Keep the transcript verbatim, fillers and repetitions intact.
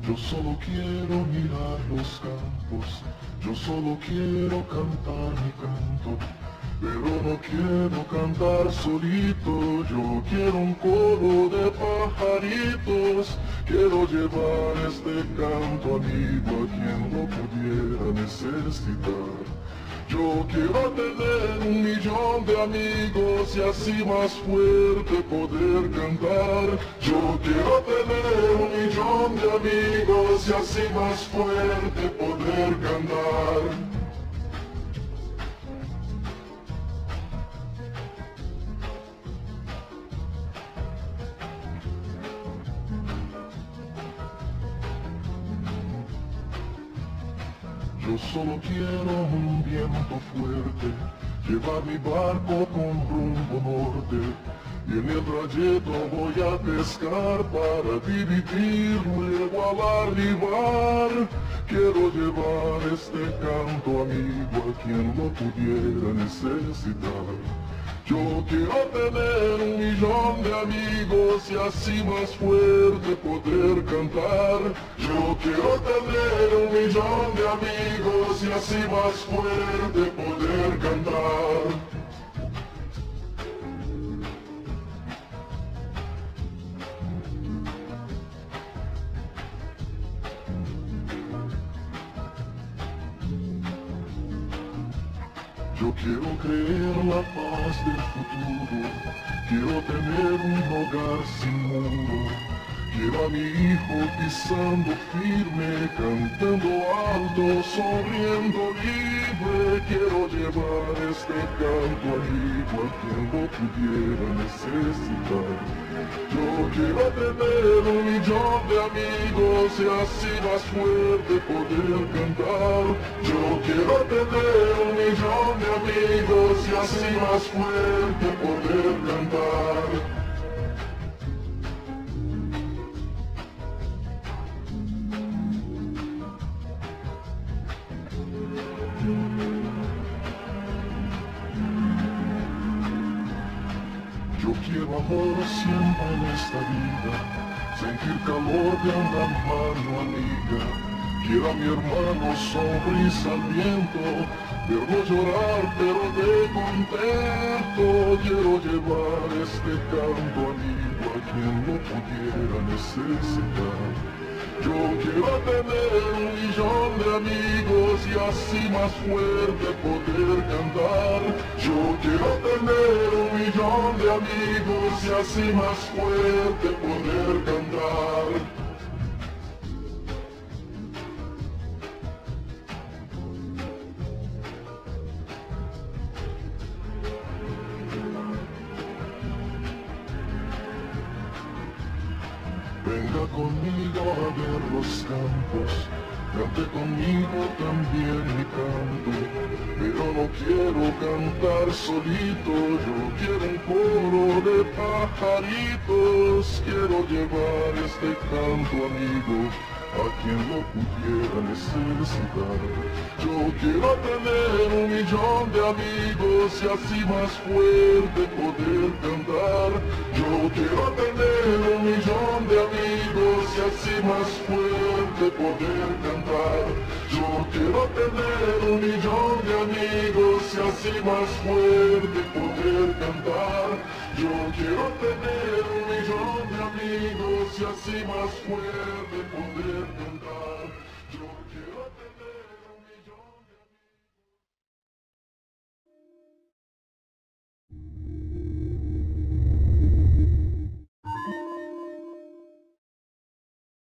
Yo solo quiero mirar los campos, yo solo quiero cantar mi canto, pero no quiero cantar solito, yo quiero un coro de pajaritos, quiero llevar este canto amigo a quien lo pudiera necesitar. Yo quiero tener un millón de amigos y así más fuerte poder cantar. Yo quiero tener un millón de amigos y así más fuerte poder cantar. Yo solo quiero un viento fuerte, llevar mi barco con rumbo norte, y en el trayecto voy a pescar para dividir luego al arribar. Quiero llevar este canto amigo a quien lo pudiera necesitar. Yo quiero tener un millón de amigos y así más fuerte poder cantar. Yo quiero tener un millón de amigos y así más fuerte poder cantar. Yo quiero creer la paz del futuro, quiero tener un hogar sin muro, quiero a mi hijo pisando firme, cantando alto, sonriendo libre, quiero llevar este canto amigo a quien lo pudiera necesitar. Yo quiero tener un millón de amigos y así más fuerte poder cantar. Yo quiero tener un millón de amigos y así más fuerte poder cantar. Yo quiero amor siempre en esta vida, sentir calor de una mano amiga. Quiero a mi hermano sonrisa al viento, verlo llorar pero de contento. Quiero llevar este canto amigo a quien lo pudiera necesitar. Yo quiero tener un millón de amigos y así más fuerte poder cantar. Yo quiero tener un millón de amigos y así más fuerte poder cantar. Venga conmigo a ver los campos, cante conmigo también mi canto, pero no quiero cantar solito, yo quiero un coro de pajaritos, quiero llevar este canto amigo a quien lo pudiera necesitar. Yo quiero tener un millón de amigos y así más fuerte poder cantar. Yo quiero tener un millón de amigos y así más fuerte poder cantar. Yo quiero tener un millón de amigos y así más fuerte poder cantar. Yo quiero tener un millón de amigos y así más fuerte poder cantar. Yo quiero tener